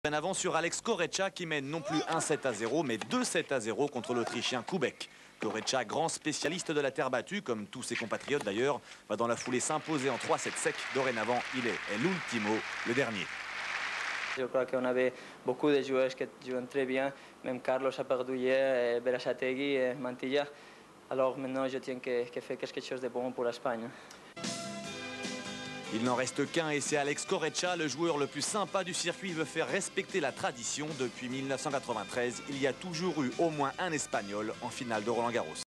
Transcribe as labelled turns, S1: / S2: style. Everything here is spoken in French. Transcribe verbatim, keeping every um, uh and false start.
S1: Avant sur Alex Corretja qui mène non plus un sept à zéro mais deux sept à zéro contre l'Autrichien Kubek. Corretja, grand spécialiste de la terre battue, comme tous ses compatriotes d'ailleurs, va dans la foulée s'imposer en trois sept sec. Dorénavant, il est l'ultimo, le dernier.
S2: Je crois qu'on avait beaucoup de joueurs qui jouent très bien, même Carlos a perdu hier, Berasategui et Mantilla. Alors maintenant, je tiens que, que faire quelque chose de bon pour l'Espagne.
S1: Il n'en reste qu'un et c'est Alex Corretja, le joueur le plus sympa du circuit, veut faire respecter la tradition. Depuis mille neuf cent quatre-vingt-treize, il y a toujours eu au moins un Espagnol en finale de Roland Garros.